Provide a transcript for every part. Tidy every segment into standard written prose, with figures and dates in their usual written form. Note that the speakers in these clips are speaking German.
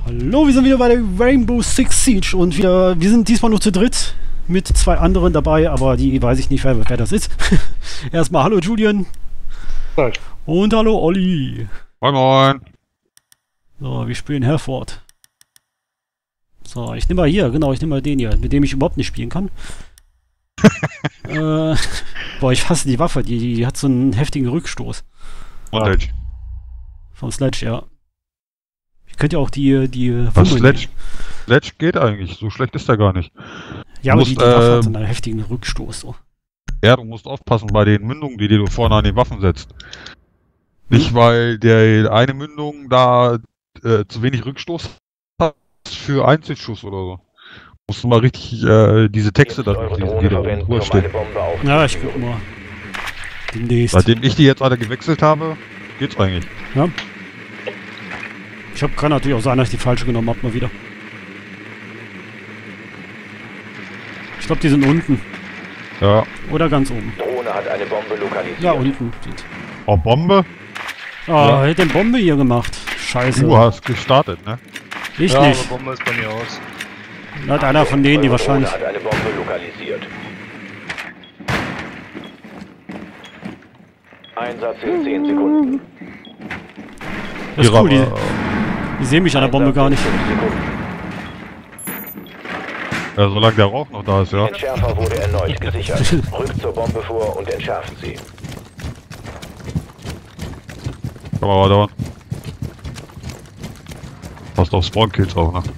Hallo, wir sind wieder bei der Rainbow Six Siege und wir sind diesmal nur zu dritt mit zwei anderen dabei, aber die weiß ich nicht, wer das ist. Erstmal hallo Julian. Hi. Und hallo Olli. Moin Moin. So, wir spielen Herford. So, ich nehme mal hier, genau, ich nehme mal den hier, mit dem ich überhaupt nicht spielen kann. Boah, ich hasse die Waffe, die hat so einen heftigen Rückstoß. Sledge. Vom Sledge, ja. Ich könnte ja auch die Was Sledge geht eigentlich, so schlecht ist der gar nicht. Ja, aber die Waffe hat so einen heftigen Rückstoß, so. Ja, du musst aufpassen bei den Mündungen, die du vorne an die Waffen setzt. Nicht, weil der eine Mündung da zu wenig Rückstoß hat für Einzelschuss oder so. Musst du mal richtig diese Texte da durchlesen, die da oben drüber stehen. Ja, ich guck mal. Demnächst. Seitdem ich die jetzt alle gewechselt habe, geht's eigentlich. Ja. Kann natürlich auch sein, dass ich die falsche genommen habe, mal wieder. Ich glaube, die sind unten. Ja. Oder ganz oben. Drohne hat eine Bombe lokalisiert. Ja, unten. Oh, Bombe? Ah, hätte eine Bombe hier gemacht. Scheiße. Du hast gestartet, ne? Ich ja, nicht. aber Bombe ist bei mir aus. Hat einer von denen, die wahrscheinlich... Drohne hat eine Bombe lokalisiert. Einsatz in 10 Sekunden. Das ist cool, die sehen mich an der Bombe gar nicht. Ja, solange der Rauch noch da ist, ja. Entschärfer wurde erneut gesichert. Rückt zur Bombe vor und entschärfen sie. Kann man aber dauern. Passt auf Spawn-Kills auch, ne?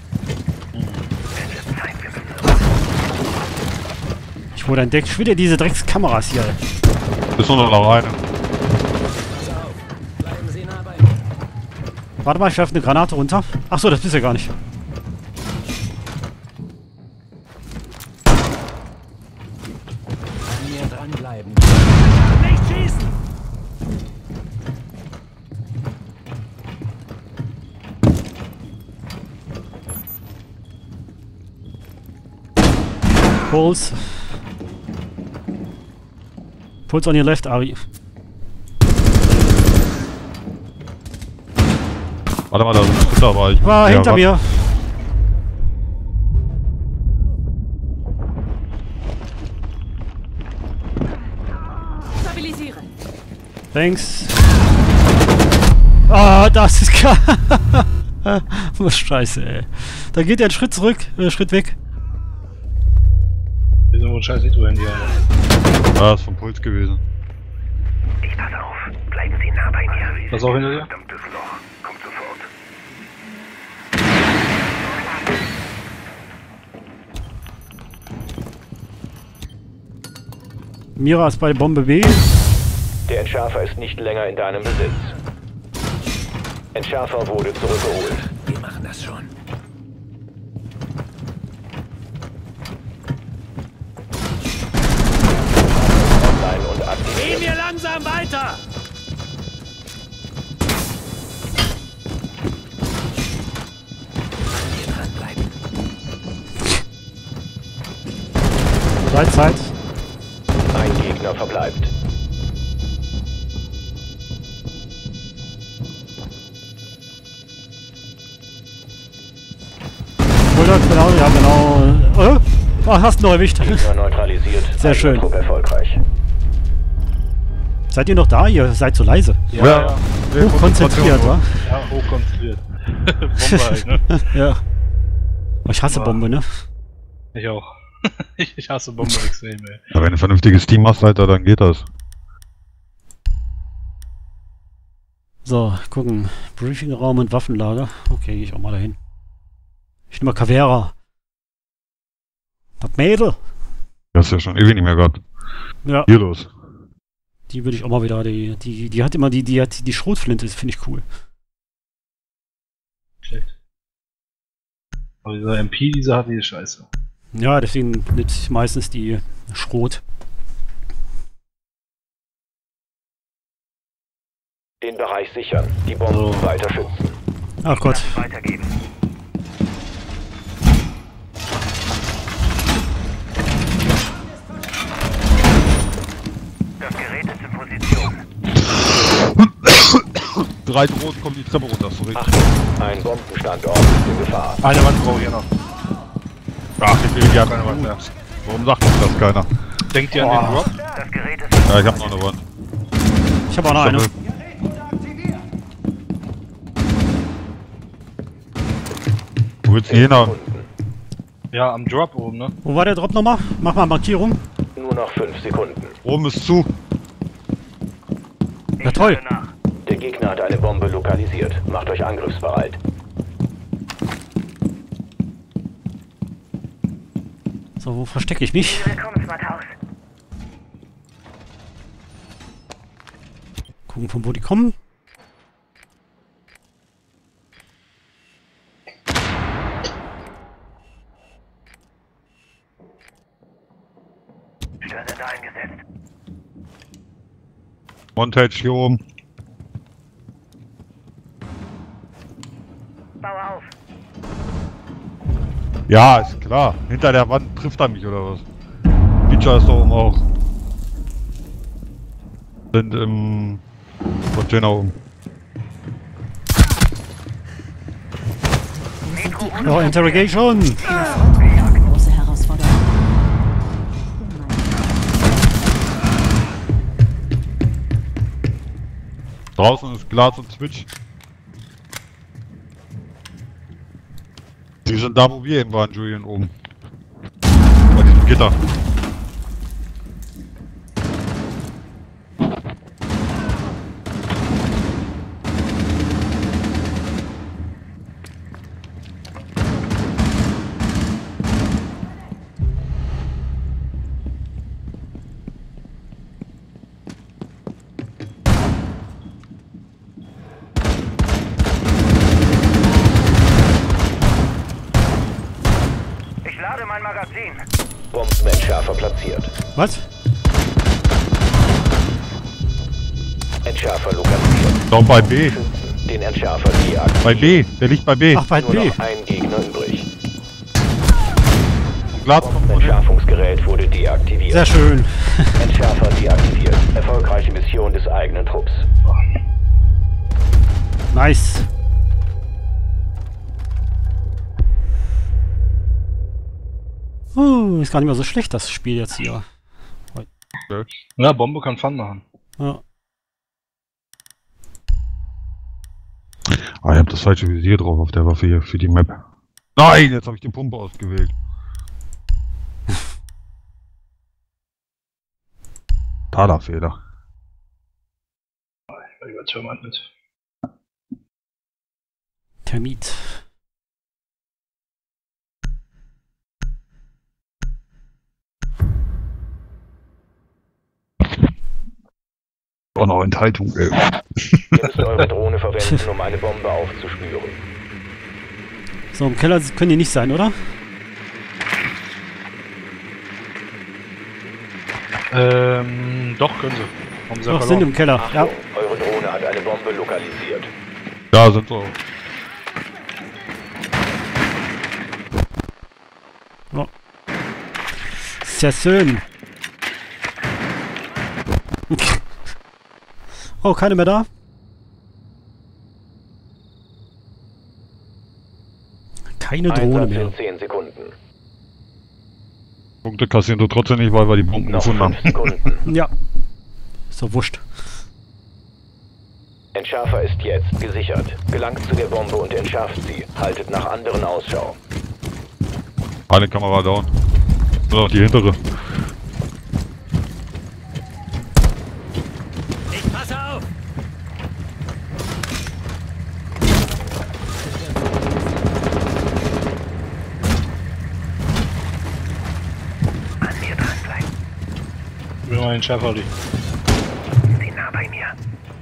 Ich wurde entdeckt. Ich will dir diese Dreckskameras hier. Ist nur noch eine. Warte mal, ich werfe eine Granate runter. Achso, das bist ja gar nicht. An mir dranbleiben. Nicht schießen! Pulse on your left, Ari. Warte mal, da ist da war ich. War hinter mir. Stabilisieren. Thanks. Ah, das ist klar. Was Scheiße, ey. Da geht er einen Schritt zurück, Schritt weg. Wir sind wohl scheiß Nitro in die Hand. Ja, ist vom Puls gewesen. Ich passe auf. Bleiben Sie nah bei mir. Pass auf hinter dir. Verdammtes Loch. Kommt sofort. Mira ist bei Bombe B. Der Entschärfer ist nicht länger in deinem Besitz. Entschärfer wurde zurückgeholt. Wir machen das schon. Online und aktiviert. Gehen wir langsam weiter! An mir dranbleiben. Freizeit. Ein Gegner verbleibt. Genau, ja genau. Ah, hast ihn noch erwischt. Gegner neutralisiert. Sehr schön. Trupp erfolgreich. Seid ihr noch da? Ihr seid so leise. Ja. Hochkonzentriert, wa? Ja, hochkonzentriert. Bombe halt, ne? Ja. Oh, ich hasse Bombe, ne? Ich auch. Ich hasse Bombe extrem, ey. Ja, wenn du ein vernünftiges Team hast, Alter, dann geht das. So, gucken. Briefingraum und Waffenlager. Okay, gehe ich auch mal dahin. Ich nehme mal Caveira. Das Mädel. Das ist ja schon ewig nicht mehr gehabt. Ja, Hier los. die würde ich auch mal wieder. Die hat immer die hat die Schrotflinte, das finde ich cool. Schlecht. Aber dieser MP, dieser hat die Scheiße. Ja, deswegen nutze ich meistens die Schrot. Den Bereich sichern. Die Bomben weiter schützen. Ach Gott. Weitergeben. Das Gerät ist in Position. 3 Drohnen kommen die Treppe runter, sorry. Achtung, ein Bombenstandort ist in Gefahr. Eine Wand brauche ich hier noch. Ach, ich will ja Keine Wand mehr. Warum sagt uns das keiner? Denkt ihr an den Drop? Das Gerät ist... Ja, ich hab noch eine Wand. Ich habe auch noch eine. Wo willst du hin? Ja, am Drop oben, ne? Wo war der Drop nochmal? Mach mal Markierung. Nur noch 5 Sekunden. Oben ist zu. Ja, toll. Der Gegner hat eine Bombe lokalisiert. Macht euch angriffsbereit. So, wo verstecke ich mich? Willkommen, Smart House. Gucken, von wo die kommen. Störsender eingesetzt. Montage hier oben. Bau auf. Ja, ist klar. Hinter der Wand trifft er mich oder was? Feature ist da oben auch. Sind im Container oben. Oh, Interrogation. Große Herausforderung. Draußen ist Glas und Switch. Die sind da, wo wir eben waren, Julian, oben. Bei diesem Gitter. Ich lade mein Magazin. Bombenentschärfer platziert. Was? Entschärfer lokalisiert. Doch bei B. Den Entschärfer deaktiviert. Bei B. Der liegt bei B. Ach, bei Nur B. noch ein Gegner übrig. Und Glas kommt von hinten. Entschärfungsgerät wurde deaktiviert. Sehr schön. Entschärfer deaktiviert. Erfolgreiche Mission des eigenen Trupps. Nice. Ist gar nicht mehr so schlecht, das Spiel jetzt hier. Ja, Bombe kann Fun machen. Ja. Ah, ich hab das falsche Visier drauf auf der Waffe hier für die Map. Nein, jetzt habe ich die Pumpe ausgewählt. Fehler. Übertürmert mit. Termit. Auch noch Enthaltung, ey. Ihr müsst eure Drohne verwenden, um eine Bombe aufzuspüren. So, im Keller können die nicht sein, oder? Doch, können sie. Haben sie Doch, sind im Keller. Ja. Achtung, eure Drohne hat eine Bombe lokalisiert. Ja, sind so. Sehr schön. Oh, keine mehr da? Keine Drohne Einsatz mehr. in 10 Sekunden. Punkte kassieren du trotzdem nicht, weil wir die Bomben Noch gefunden 5 haben. Sekunden. Ja. Ist doch wurscht. Entschärfer ist jetzt gesichert. Gelangt zu der Bombe und entschärft sie. Haltet nach anderen Ausschau. Eine Kamera down. Nur noch die hintere. Ich passe auf! An mir dranbleiben. Ich will mal den Schärfer liegen. Sie nah bei mir.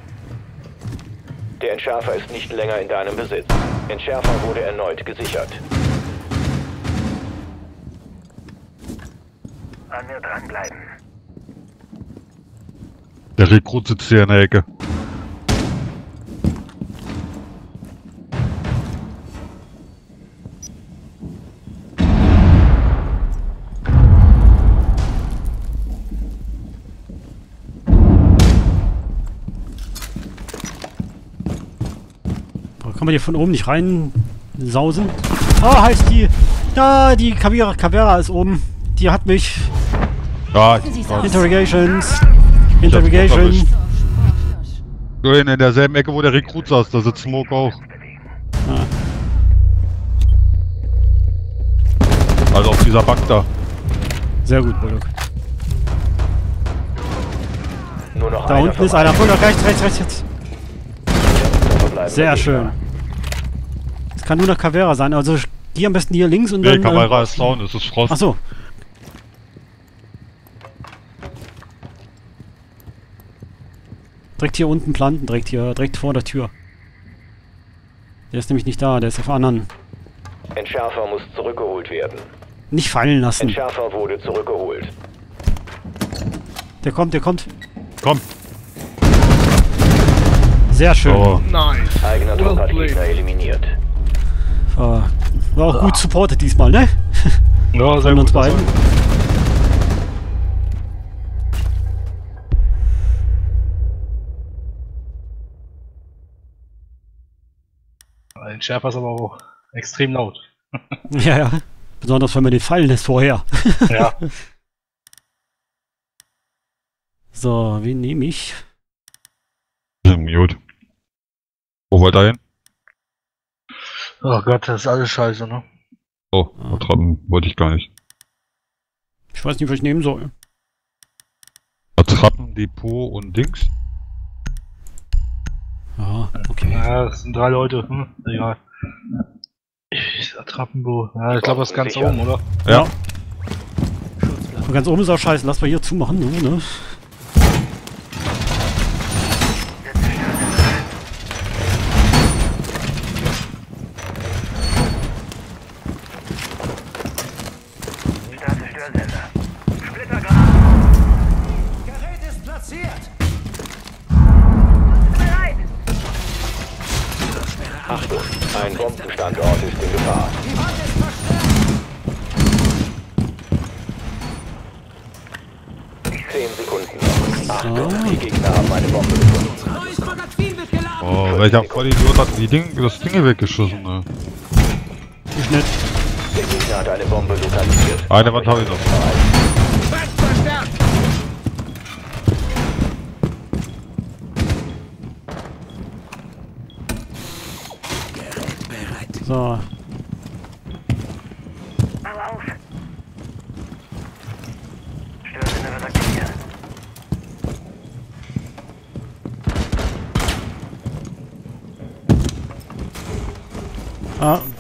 Der Entschärfer ist nicht länger in deinem Besitz. Entschärfer wurde erneut gesichert. An mir dranbleiben. Der Rekrut sitzt hier in der Ecke. Kann man hier von oben nicht rein sausen? Ah, halt die... Ja, die Cavera ist oben. Die hat mich... Ja, Interrogations. erwischt. Interrogation. in derselben Ecke, wo der Rekrut saß, da sitzt Smoke auch. Ah. Also auf dieser Bank da. Sehr gut, Bullock. Nur noch Da unten ist einer. Bullock, rechts jetzt. Sehr schön. Es kann nur eine Cavera sein, also geh am besten hier links und Nee, dann... Kamera ist down, es ist Frost. Achso. Direkt hier unten planten, direkt vor der Tür. Der ist nämlich nicht da, der ist auf anderen. Entschärfer muss zurückgeholt werden. Nicht fallen lassen. Entschärfer wurde zurückgeholt. Der kommt. Komm. Sehr schön. Oh. Eigener Trupp hat Gegner eliminiert. War auch gut supported diesmal, ne? Ja, sehr Von uns gut. beiden. Ein Schärfer ist aber auch extrem laut. Ja. Besonders wenn man den fallen lässt vorher. Ja. So, wen nehme ich? Gut. Wo wollt ihr hin? Oh Gott, das ist alles scheiße, ne? Oh, Attrappen wollte ich gar nicht. Ich weiß nicht, was ich nehmen soll. Attrappen, Depot und Dings. Ja, okay. Ja, das sind 3 Leute. Egal. Attrappenbo. Ja, ich glaube, das ist ganz Sicher. oben, oder? Ja. Und ganz oben ist auch scheiße. Lass mal hier zumachen, ne? Starte Störsender. Splittergranat. Gerät ist platziert. Bereit. Achtung, ein Bombenstandort ist in Gefahr. Die Wand ist verstärkt. 10 Sekunden noch. Achtung, die Gegner haben eine Bombe gefunden. Neues Magazin wird geladen. Oh, welcher Vollidiot hat das Ding weggeschossen, ne? Ich nicht. Der Gegner hat eine Bombe lokalisiert. Eine Wand habe ich noch. Wand verstärkt. So. Bau auf. Störsender wird aktiviert. Ah.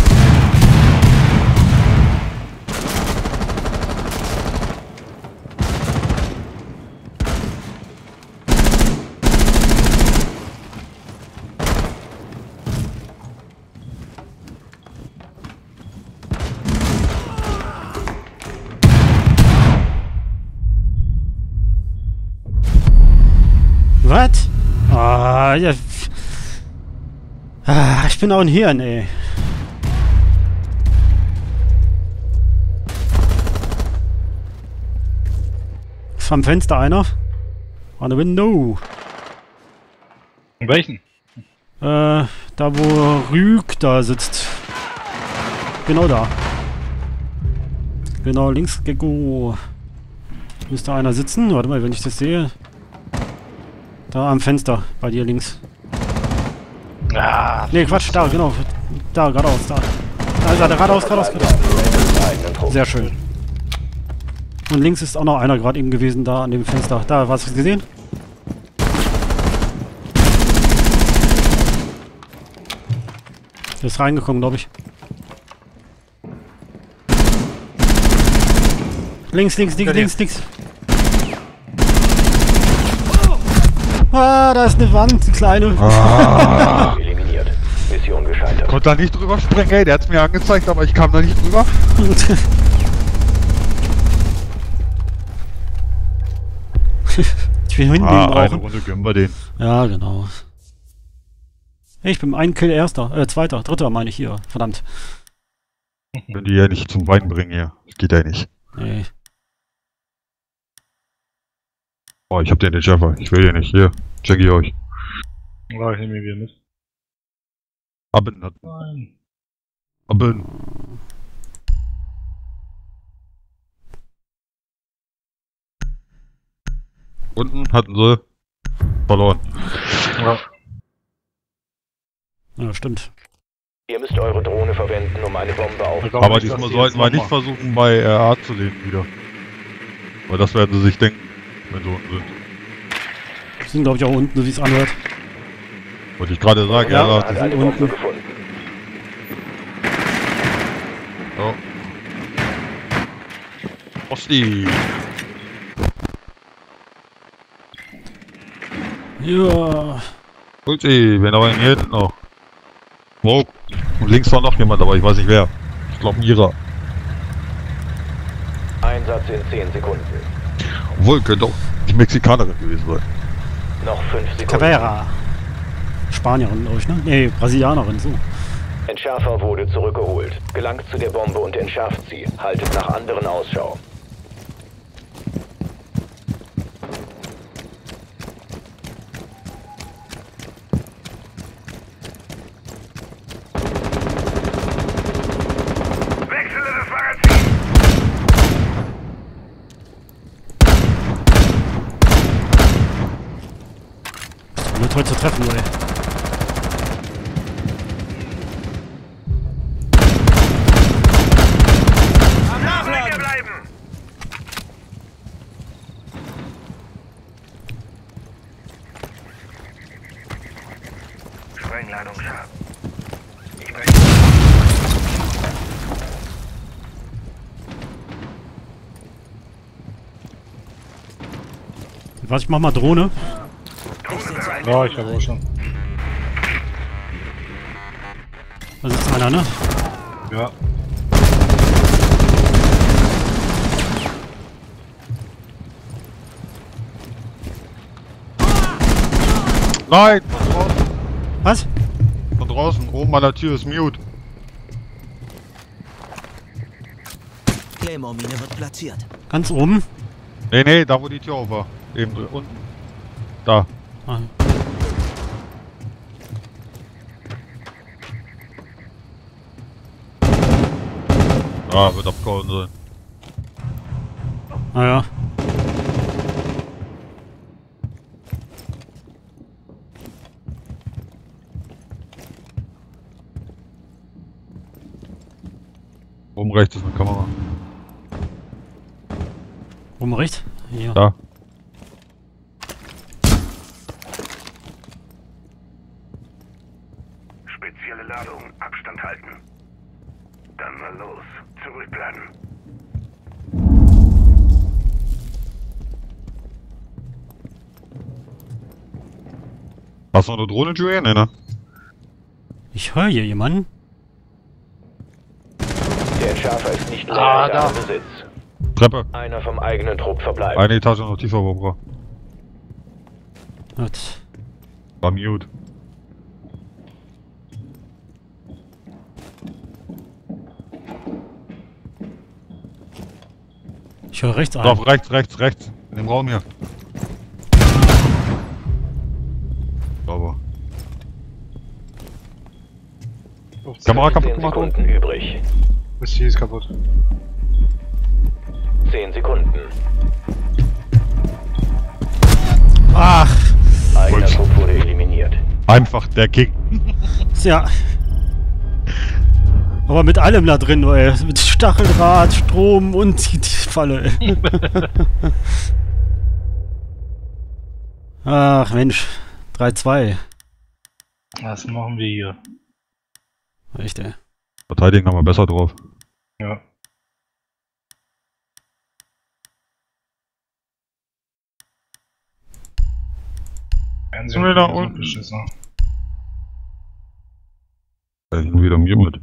Was? Ah, ja. Ah, ich bin auch ein Hirn, ey. Ist am Fenster einer? On the window. In welchen? Da wo Rüg da sitzt. Genau da. Genau, links, Gecko. Müsste einer sitzen. Warte mal, wenn ich das sehe. Da am Fenster, bei dir links. Ah, Ne, Quatsch, da, genau. Da, geradeaus, da. Da, geradeaus. Eigenen Trupp. Sehr schön. Und links ist auch noch einer gerade eben gewesen, da an dem Fenster. Da, hast du es gesehen? Der ist reingekommen, glaube ich. Links. Ah, da ist eine Wand, die kleine. Eliminiert. Mission gescheitert. Konnte da nicht drüber springen, ey, der hat's mir angezeigt, aber ich kam da nicht drüber. Ich will hinten Eine brauchen. Runde gönnen wir den. Ja, genau. Hey, ich bin ein Kill erster, zweiter, dritter meine ich hier. Verdammt. Können die ja nicht zum Wein bringen hier. Das geht ja nicht. Nee. Oh, ich hab den Schaffer. Ich will den nicht. Hier, check ich euch. ja, ich nehme ihn wieder mit. Abend. Nein. Abend. Unten hatten sie verloren. Ja. Ja, stimmt. Ihr müsst eure Drohne verwenden, um eine Bombe aufzunehmen. Aber diesmal sollten wir nicht versuchen, bei RA zu leben wieder. Weil das werden sie sich denken, wenn sie unten sind. Die sind, glaube ich, auch unten, so wie es anhört. Wollte ich gerade sagen, Ja, RA, Hat die eine sind Bombe unten. gefunden. ja. Osti. Ja. Holt sie, wenn aber hier hinten noch. Wow. Und links war noch jemand, aber ich weiß nicht wer. Ich glaube ein Ira. Einsatz in 10 Sekunden. Obwohl, könnte auch die Mexikanerin gewesen sein. Noch 5 Sekunden. Caveira. Spanierin, glaube ich, ne? Nee, Brasilianerin, so. Entschärfer wurde zurückgeholt. Gelangt zu der Bombe und entschärft sie. Haltet nach anderen Ausschau. Wechsle das Magazin! Wird heute zu treffen, ey. Am Nachladen bleiben! Sprengladung scharf. Ich möchte... Was, ich mach mal Drohne. Ja, ich habe auch schon. Da sitzt einer, ne? Ja. Nein! Von draußen. Was? Von draußen. Oben an der Tür ist Mute. Claymore-Mine wird platziert. Ganz oben? Nee, nee, da wo die Tür auf war. Eben unten. Da. Ah. Ah, wird abgehauen sein. Ah ja. Oben rechts ist eine Kamera. Oben rechts? Hier. Da. Spezielle Ladung, Abstand halten. Dann mal los. Zurückbleiben. Hast du noch eine Drohne, Julian? Nee, ne? Ich höre hier jemanden. Der Entschärfer ist nicht länger in da. deinem Besitz. Treppe. Einer vom eigenen Trupp verbleibt. Eine Etage noch tiefer, Bobra. Gut. War Mute. Ich höre rechts einen. Drauf, rechts. In dem Raum hier. Sauber. Kamera kaputt 10 gemacht Sekunden übrig. Das hier ist kaputt. 10 Sekunden. Ach, Eigener Trupp wurde eliminiert. Einfach der King. ja. Aber mit allem da drin, ey. Mit Stacheldraht, Strom und die Falle, ey. Ach Mensch. 3-2. Was machen wir hier? Echt, ey. Verteidigen haben wir besser drauf. Ja. Sind wir da unten? Beschissen. Da ist wieder Mute.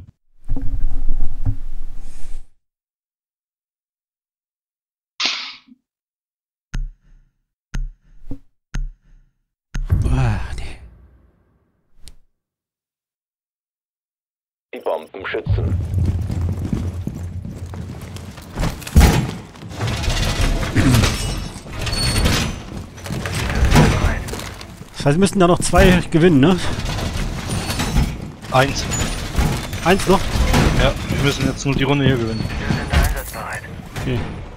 Ah, nee. Die Bomben schützen. Das heißt, wir müssen da noch 2 gewinnen, ne? 1. 1 noch? Ja, wir müssen jetzt nur die Runde hier gewinnen. Wir sind einsatzbereit. Okay.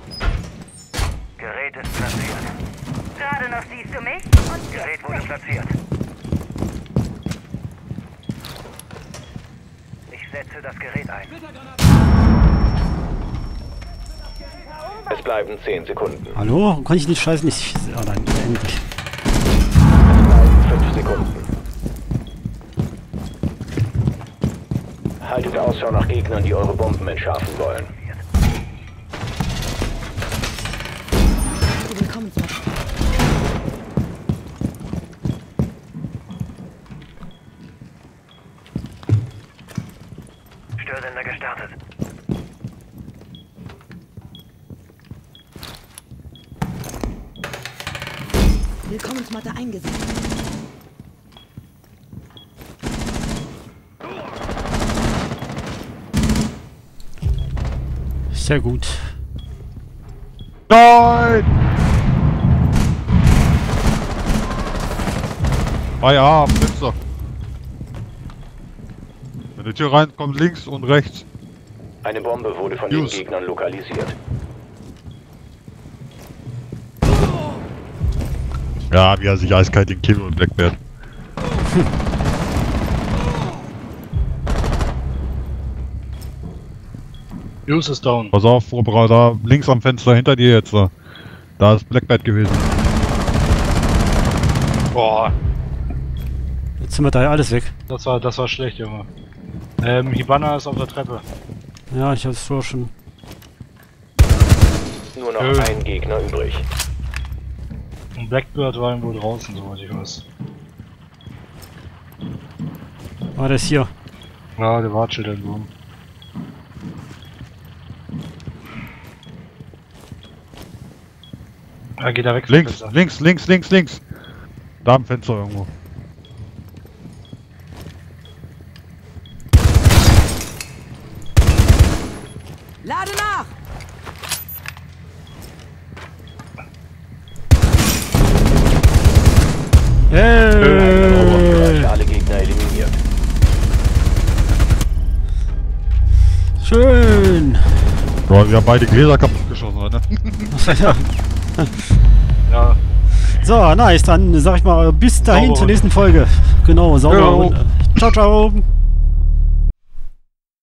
Gerät ist platziert. Gerade noch siehst du mich? Und Gerät wurde platziert. Ich setze das Gerät ein. Es bleiben 10 Sekunden. Hallo? Kann ich den Scheiß nicht... Ah nein, endlich. 5 Sekunden. Haltet Ausschau nach Gegnern, die eure Bomben entschärfen wollen. Willkommensmatte. Störsender gestartet. Willkommensmatte eingesetzt. Sehr gut. Nein! Ja, Fenster. Wenn die Tür reinkommt, links und rechts. Eine Bombe wurde von den Use. Gegnern lokalisiert. Ja, wie er sich eiskalt den Kill und Blackbeard. Use ist down. Pass auf, Robra, da links am Fenster hinter dir jetzt. Da ist Blackbeard gewesen. Boah, Jetzt sind wir da ja alles weg. das war schlecht, Junge. Hibana ist auf der Treppe. Ja, ich hab's vorher schon... Nur noch Schön. ein Gegner übrig. Und Blackbird war irgendwo draußen, soweit ich weiß. Ah, der ist hier. Ja, der Wartschild irgendwo. Ah, geht er weg? vom Links, Fenster. links, links, links, links. Da am Fenster irgendwo. Lade nach! Hey! Alle Gegner eliminiert. Schön! Boah, wir haben beide Gläser kaputt geschossen, ne? Ja, So, nice. Dann sag ich mal bis dahin Saubere zur nächsten Folge. Genau, sauber. Jo. Und, ciao, ciao!